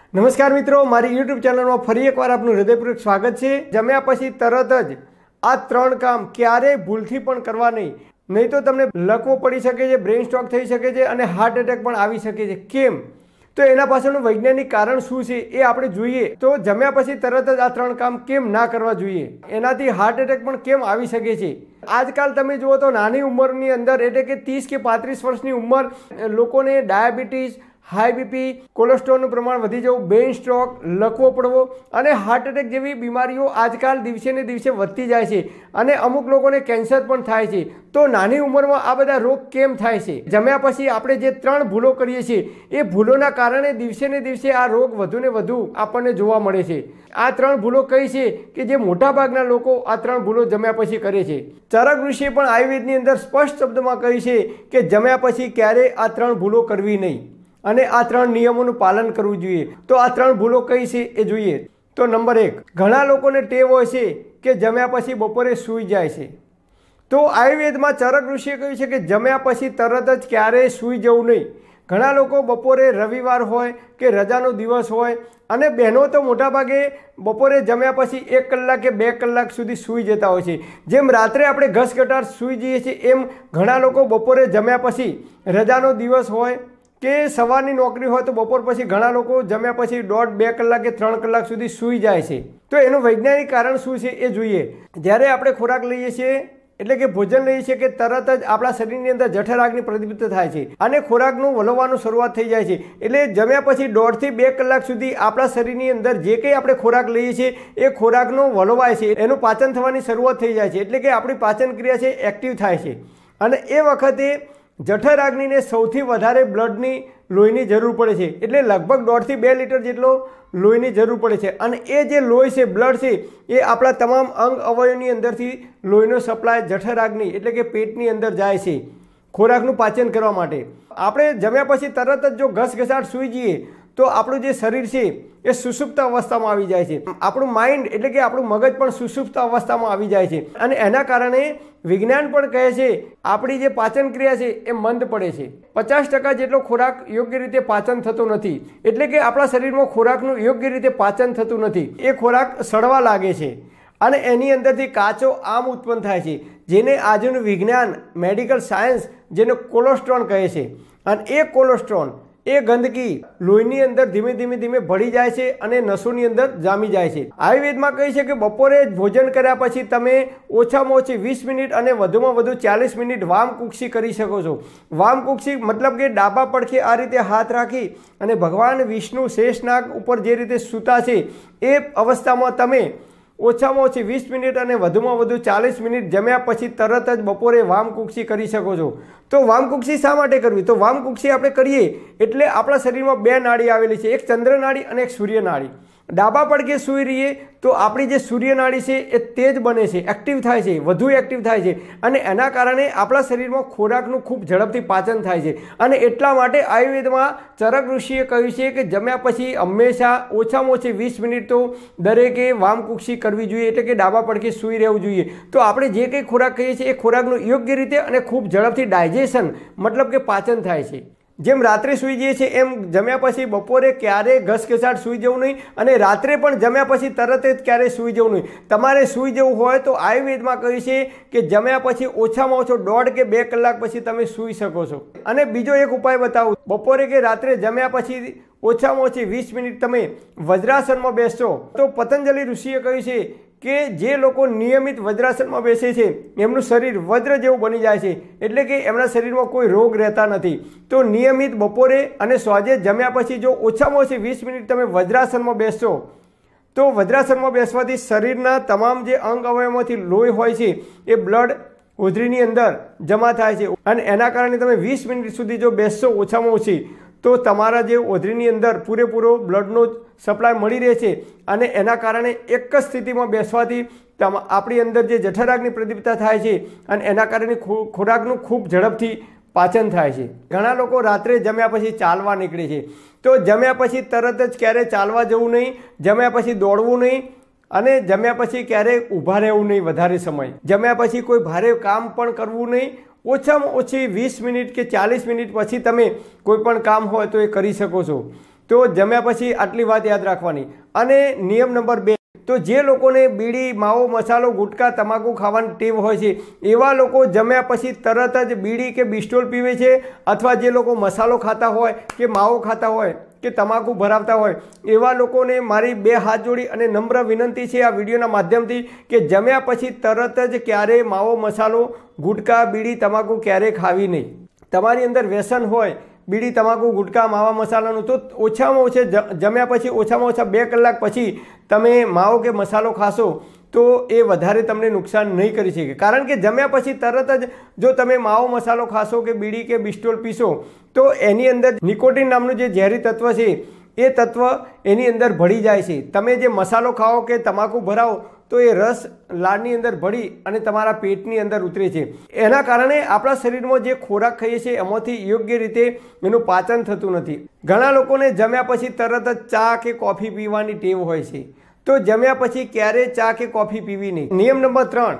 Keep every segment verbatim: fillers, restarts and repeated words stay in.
નમસ્કાર મિત્રો, મારી યુટ્યુબ ચેનલમાં ફરી એકવાર આપનું હૃદયપૂર્વક સ્વાગત છે। જમ્યા પછી તરત જ આ ત્રણ કામ ક્યારેય ભૂલથી પણ કરવા નહીં, નહીં તો તમને લકવો પડી શકે છે, બ્રેઇન સ્ટ્રોક થઈ શકે છે અને હાર્ટ એટેક પણ આવી શકે છે। કેમ? તો એના પાછળનું વૈજ્ઞાનિક કારણ શું છે એ આપણે જોઈએ। તો જમ્યા પછી તરત જ આ ત્રણ કામ કેમ ના કરવા જોઈએ, એનાથી હાર્ટ એટેક પણ કેમ આવી શકે છે। આજકાલ તમે જુઓ તો નાની ઉંમરની અંદર એટલે કે ત્રીસ કે પાંત્રીસ વર્ષની ઉંમર લોકોને ડાયાબિટીસ, હાઈ બીપી, કોલેસ્ટ્રોલનું પ્રમાણ વધી જવું, બ્રેઇન સ્ટ્રોક, લકવો પડવો અને હાર્ટ એટેક જેવી બીમારીઓ આજકાલ દિવસે ને દિવસે વધતી જાય છે અને અમુક લોકોને કેન્સર પણ થાય છે। તો નાની ઉંમરમાં આ બધા રોગ કેમ થાય છે? જમ્યા પછી આપણે જે ત્રણ ભૂલો કરીએ છીએ એ ભૂલોના કારણે દિવસે ને દિવસે આ રોગ વધુ ને વધુ આપણને જોવા મળે છે। આ ત્રણ ભૂલો કઈ છે કે જે મોટાભાગના લોકો આ ત્રણ ભૂલો જમ્યા પછી કરે છે? ચરક ઋષિએ પણ આયુર્વેદની અંદર સ્પષ્ટ શબ્દમાં કહ્યું છે કે જમ્યા પછી ક્યારેય આ ત્રણ ભૂલો કરવી નહીં અને આ ત્રણ નિયમોનું પાલન કરવું જોઈએ। તો આ ત્રણ ભૂલો કઈ છે એ જોઈએ। તો નંબર એક, ઘણા લોકોને ટેવ હોય છે કે જમ્યા પછી બપોરે સૂઈ જાય છે। તો આયુર્વેદમાં ચરક ઋષિએ કહ્યું છે કે જમ્યા પછી તરત જ ક્યારેય સૂઈ જવું નહીં। ઘણા લોકો બપોરે રવિવાર હોય કે રજાનો દિવસ હોય અને બહેનો તો મોટાભાગે બપોરે જમ્યા પછી એક કલાક કે બે કલાક સુધી સૂઈ જતા હોય છે। જેમ રાત્રે આપણે ઘસઘટાટ સૂઈ જઈએ છીએ એમ ઘણા લોકો બપોરે જમ્યા પછી રજાનો દિવસ હોય કે સવારની નોકરી હોય તો બપોર પછી ઘણા લોકો જમ્યા પછી દોઢ બે કલાક કે ત્રણ કલાક સુધી સૂઈ જાય છે। તો એનું વૈજ્ઞાનિક કારણ શું છે એ જોઈએ। જ્યારે આપણે ખોરાક લઈએ છીએ એટલે કે ભોજન લઈએ છીએ કે તરત જ આપણા શરીરની અંદર જઠરાગ્નિ પ્રદીપ્ત થાય છે અને ખોરાકનું વલોવવાનું શરૂઆત થઈ જાય છે। એટલે જમ્યા પછી દોઢથી બે કલાક સુધી આપણા શરીરની અંદર જે કંઈ આપણે ખોરાક લઈએ છીએ એ ખોરાકનો વલોવાય છે, એનું પાચન થવાની શરૂઆત થઈ જાય છે। એટલે કે આપણી પાચન ક્રિયા છે એક્ટિવ થાય છે અને એ વખતે જઠરાગ્નિને સૌથી વધારે બ્લડની લોહીની જરૂર પડે છે। એટલે લગભગ દોઢથી બે લીટર જેટલો લોહીની જરૂર પડે છે અને એ જે લોહી છે, બ્લડ છે, એ આપણા તમામ અંગ અવયવની અંદરથી લોહીનો સપ્લાય જઠરાગ્નિ એટલે કે પેટની અંદર જાય છે ખોરાકનું પાચન કરવા માટે। આપણે જમ્યા પછી તરત જ જો ઘસઘસાટ સૂઈ જઈએ તો આપણું જે શરીર છે એ સુષુપ્ત અવસ્થામાં આવી જાય છે। આપણું માઇન્ડ એટલે કે આપણું મગજ પણ સુષુપ્ત અવસ્થામાં આવી જાય છે અને એના કારણે વિજ્ઞાન પણ કહે છે આપણી જે પાચન ક્રિયા છે એ મંદ પડે છે। પચાસ ટકા જેટલો ખોરાક યોગ્ય રીતે પાચન થતો નથી, એટલે કે આપણા શરીરમાં ખોરાકનું યોગ્ય રીતે પાચન થતું નથી, એ ખોરાક સડવા લાગે છે અને એની અંદરથી કાચો આમ ઉત્પન્ન થાય છે, જેને આજનું વિજ્ઞાન મેડિકલ સાયન્સ જેને કોલેસ્ટ્રોલ કહે છે। અને એ કોલેસ્ટ્રોલ એ ગંદકી લોહીની અંદર ધીમે ધીમે ધીમે ભળી જાય છે અને નસોની અંદર જામી જાય છે। આયુર્વેદમાં કહે છે કે બપોરે ભોજન કર્યા પછી તમે ઓછામાં ઓછી વીસ મિનિટ અને વધુમાં વધુ ચાલીસ મિનિટ વામકુક્ષી કરી શકો છો। વામકુક્ષી મતલબ કે ડાબા પડખે આ રીતે હાથ રાખી અને ભગવાન વિષ્ણુ શેષનાગ ઉપર જે રીતે સૂતા છે એ અવસ્થામાં તમે ઓછામાં ઓછી વીસ મિનિટ અને વધુમાં વધુ ચાલીસ મિનિટ જમ્યા પછી તરત જ બપોરે વામકુક્ષી કરી શકો છો। તો વામકુક્ષી શા માટે કરવી? તો વામકુક્ષી આપણે કરીએ એટલે આપણા શરીરમાં બે નાડી આવેલી છે, એક ચંદ્ર નાડી અને એક સૂર્ય નાડી। ડાબા પડખે સૂઈ રહીએ તો આપણી જે સૂર્ય નાડી છે એ તેજ બને છે, એક્ટિવ થાય છે, વધુ એક્ટિવ થાય છે અને એના કારણે આપણા શરીરમાં ખોરાકનું ખૂબ ઝડપથી પાચન થાય છે। અને એટલા માટે આયુર્વેદમાં ચરક ઋષિએ કહ્યું છે કે જમ્યા પછી હંમેશા ઓછામાં ઓછી વીસ મિનિટ તો દરેકે વામકુક્ષી કરવી જોઈએ, એટલે કે ડાબા પડખે સૂઈ રહેવું જોઈએ। તો આપણે જે કંઈ ખોરાક કહીએ છીએ એ ખોરાકનું યોગ્ય રીતે અને ખૂબ ઝડપથી ડાયજેશન મતલબ કે પાચન થાય છે। જેમ રાત્રે સૂઈ જઈએ છીએ એમ જમ્યા પછી બપોરે ક્યારેય ઘસઘસાટ સૂઈ જવું નહીં અને રાત્રે પણ જમ્યા પછી તરત જ ક્યારેય સૂઈ જવું નહીં। તમારે સૂઈ જવું હોય તો આયુર્વેદમાં કહ્યું છે કે જમ્યા પછી ઓછામાં ઓછો દોઢ કે બે કલાક પછી તમે સૂઈ શકો છો। અને બીજો એક ઉપાય બતાવું, બપોરે કે રાત્રે જમ્યા પછી ઓછામાં ઓછી વીસ મિનિટ તમે વજ્રાસનમાં બેસશો તો પતંજલિ ઋષિએ કહ્યું છે કે જે લોકો નિયમિત વજ્રાસનમાં બેસે છે એમનું શરીર વજ્ર જેવું બની જાય છે, એટલે કે એમના શરીરમાં કોઈ રોગ રહેતા નથી। તો નિયમિત બપોરે અને સાંજે જમ્યા પછી જો ઓછામાં ઓછી વીસ મિનિટ તમે વજ્રાસનમાં બેસશો તો વજ્રાસનમાં બેસવાથી શરીરના તમામ જે અંગ અવયવમાંથી લોહી હોય છે એ બ્લડ હોધરીની અંદર જમા થાય છે અને એના કારણે તમે વીસ મિનિટ સુધી જો બેસશો ઓછામાં ઓછી તો તમારા જે હોધરીની અંદર પૂરેપૂરો બ્લડનો સપ્લાય મળી રહે છે અને એના કારણે એક જ સ્થિતિમાં બેસવાથી આપણી અંદર જે જઠરાગ્નિ પ્રદીપ્તા થાય છે અને એના કારણે ખોરાકનું ખૂબ ઝડપથી પાચન થાય છે। ઘણા લોકો રાત્રે જમ્યા પછી ચાલવા નીકળે છે, તો જમ્યા પછી તરત જ ક્યારેય ચાલવા જવું નહીં, જમ્યા પછી દોડવું નહીં અને જમ્યા પછી ક્યારેય ઊભા રહેવું નહીં વધારે સમય, જમ્યા પછી કોઈ ભારે કામ પણ કરવું નહીં। ઓછામાં ઓછી વીસ મિનિટ કે ચાલીસ મિનિટ પછી તમે કોઈ પણ કામ હોય તો એ કરી શકો છો। તો જમ્યા પછી આટલી વાત યાદ રાખવાની। અને નિયમ નંબર બે, તો જે લોકોને બીડી, માવો, મસાલો, ગુટકા, તમાકુ ખાવાની ટેવ હોય છે એવા લોકો જમ્યા પછી તરત જ બીડી કે બિસ્ટોલ પીવે છે, અથવા જે લોકો મસાલો ખાતા હોય કે માવો ખાતા હોય કે તમાકુ ભરાવતા હોય એવા લોકોને મારી બે હાથ જોડી અને નમ્ર વિનંતી છે આ વિડીયોના માધ્યમથી કે જમ્યા પછી તરત જ ક્યારેય માવો, મસાલો, ગુટકા, બીડી, તમાકુ ક્યારેય ખાવી નહીં। તમારી અંદર વ્યસન હોય બીડી, તમાકુ, ગુટકા, માવા મસાલાનું, તો ઓછામાં ઓછા જમ્યા પછી ઓછામાં ઓછા બે કલાક પછી તમે માવો કે મસાલો ખાશો તો એ વધારે તમને નુકસાન નહીં કરી શકે। કારણ કે જમ્યા પછી તરત જ જો તમે માવો મસાલો ખાશો કે બીડી કે બિસ્ટોલ પીશો તો એની અંદર નિકોટિન નામનું જે ઝેરી તત્વ છે એ તત્વ એની અંદર ભળી જાય છે। તમે જે મસાલો ખાઓ કે તમાકુ ભરાવો તો એ રસ લાળની અંદર ભળી અને તમારા પેટની અંદર ઉતરે છે। એના કારણે આપણા શરીરમાં જે ખોરાક ખાઈએ છીએ એમાંથી યોગ્ય રીતે એનું પાચન થતું નથી। ઘણા લોકોને જમ્યા પછી તરત જ ચા કે કોફી પીવાની ટેવ હોય છે, તો જમ્યા પછી ક્યારેય ચા કે કોફી પીવી નહીં। નિયમ નંબર ત્રણ,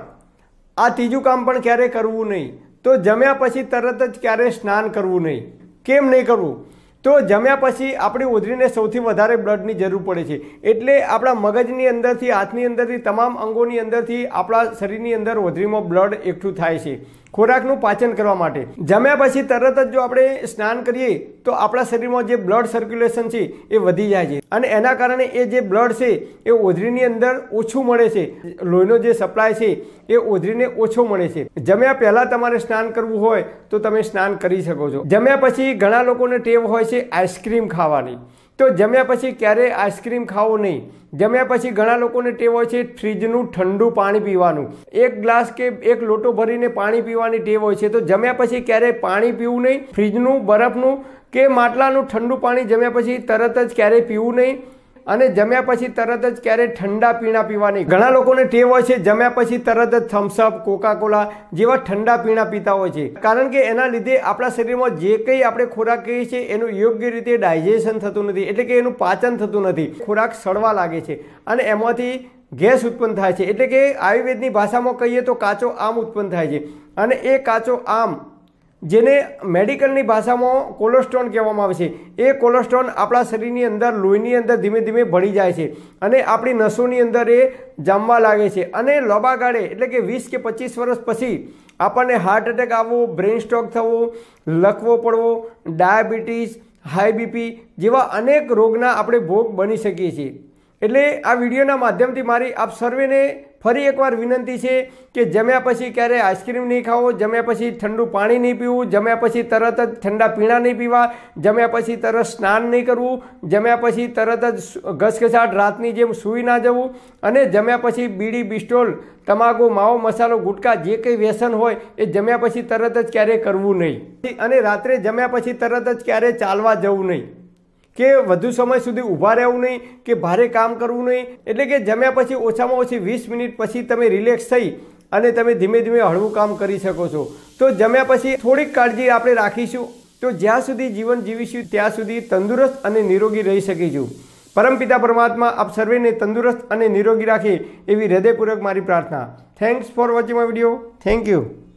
આ ત્રીજું કામ પણ ક્યારેય કરવું નહીં। તો જમ્યા પછી તરત જ ક્યારેય સ્નાન કરવું નહીં। કેમ નહીં કરવું? તો જમ્યા પછી આપણી ઓધરીને સૌથી વધારે બ્લડની જરૂર પડે છે, એટલે આપણા મગજની અંદરથી, હાથની અંદરથી, તમામ અંગોની અંદરથી આપણા શરીરની અંદર ઓધરીમાં બ્લડ એકઠું થાય છે ખોરાકનું પાચન કરવા માટે। જમ્યા પછી તરત જ જો આપણે સ્નાન કરીએ તો આપણા શરીરમાં જે બ્લડ સર્ક્યુલેશન છે એ વધી જાય છે અને એના કારણે એ જે બ્લડ છે એ ઓધરીની અંદર ઓછું મળે છે, લોહીનો જે સપ્લાય છે એ ઓધરીને ઓછો મળે છે। જમ્યા પહેલાં તમારે સ્નાન કરવું હોય તો તમે સ્નાન કરી શકો છો। જમ્યા પછી ઘણા લોકોને ટેવ હોય છે આઈસ્ક્રીમ ખાવાની, તો જમ્યા પછી ક્યારેય આઈસ્ક્રીમ ખાવો નહીં। જમ્યા પછી ઘણા લોકોને ટેવ હોય છે ફ્રીજનું ઠંડુ પાણી પીવાનું, એક ગ્લાસ કે એક લોટો ભરીને પાણી પીવાની ટેવ હોય છે, તો જમ્યા પછી ક્યારેય પાણી પીવું નહીં। ફ્રીજનું, બરફનું કે માટલાનું ઠંડુ પાણી જમ્યા પછી તરત જ ક્યારેય પીવું નહીં અને જમ્યા પછી તરત જ ક્યારેય ઠંડા પીણા પીવા નહીં। ઘણા લોકોને ટેવ હોય છે જમ્યા પછી તરત જ થમ્સઅપ, કોકા કોલા જેવા ઠંડા પીણા પીતા હોય છે, કારણ કે એના લીધે આપણા શરીરમાં જે કંઈ આપણે ખોરાક કહીએ છીએ એનું યોગ્ય રીતે ડાયજેશન થતું નથી, એટલે કે એનું પાચન થતું નથી, ખોરાક સડવા લાગે છે અને એમાંથી ગેસ ઉત્પન્ન થાય છે। એટલે કે આયુર્વેદની ભાષામાં કહીએ તો કાચો આમ ઉત્પન્ન થાય છે અને એ કાચો આમ, જેને મેડિકલની ભાષામાં કોલેસ્ટ્રોલ કહેવામાં આવે છે, એ કોલેસ્ટ્રોલ આપણા શરીરની અંદર, લોહીની અંદર ધીમે ધીમે ભળી જાય છે અને આપણી નસોની અંદર એ જામવા લાગે છે અને લાંબા ગાળે એટલે કે વીસ કે પચીસ વર્ષ પછી આપણને હાર્ટ એટેક આવવો, બ્રેઇન સ્ટ્રોક થવો, લકવો પડવો, ડાયાબિટીસ, હાઈ બીપી જેવા અનેક રોગના આપણે ભોગ બની શકીએ છીએ। એટલે આ વિડીયોના માધ્યમથી મારી આપ સર્વેને ફરી એકવાર વિનંતી છે કે જમ્યા પછી ક્યારેય આઈસ્ક્રીમ નહીં ખાવો, જમ્યા પછી ઠંડુ પાણી નહીં પીવું, જમ્યા પછી તરત જ ઠંડા પીણા નહીં પીવા, જમ્યા પછી તરત સ્નાન નહીં કરવું, જમ્યા પછી તરત જ ઘસઘસાટ રાતની જેમ સૂઈ ના જવું અને જમ્યા પછી બીડી, બિસ્ટોલ, તમાકુ, માવો, મસાલો, ગુટકા જે કંઈ વ્યસન હોય એ જમ્યા પછી તરત જ ક્યારેય કરવું નહીં અને રાત્રે જમ્યા પછી તરત જ ક્યારેય ચાલવા જવું નહીં કે વધુ સમય સુધી ઊભા રહેવું નહીં કે ભારે કામ કરવું નહીં। એટલે કે જમ્યા પછી ઓછામાં ઓછી વીસ મિનિટ પછી તમે રિલેક્સ થઈ અને તમે ધીમે ધીમે હળવું કામ કરી શકો છો। તો જમ્યા પછી થોડીક કાળજી આપણે રાખીશું તો જ્યાં સુધી જીવન જીવીશું ત્યાં સુધી તંદુરસ્ત અને નિરોગી રહી શકીશું। પરમપિતા પરમાત્મા આપ સર્વેને તંદુરસ્ત અને નિરોગી રાખે એવી હૃદયપૂર્વક મારી પ્રાર્થના। Thanks for watching my video. Thank you.